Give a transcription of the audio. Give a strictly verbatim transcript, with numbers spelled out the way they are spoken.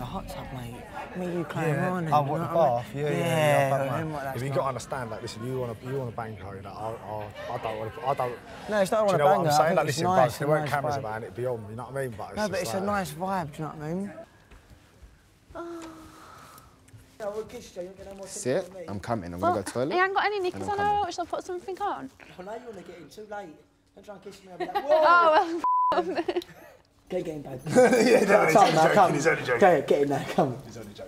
hot tub, mate. Me, you, Clay, yeah. Ron. Oh, what, the bath? Yeah, yeah, yeah. yeah, yeah, yeah if you got to understand, like, listen, you want to, you want to bang her, you know, I, I, I don't want to, I don't. No, it's not I want to bang her. Do you know what I'm saying? Like, listen, nice, bro, there weren't nice cameras vibe. about it, it'd be on, you know what I mean? But it's no, but it's like, a nice vibe, do you know what I mean? Sit, I'm coming, I'm well, going to go to the toilet. You haven't got any knickers on her, should I put something on? Well, now you want to get in too late. Don't try and kiss me, I'll be like, whoa! Oh, well, Get in, babe. yeah, no, he's only joking, come. he's only joking. Go, get in there, come. He's only joking.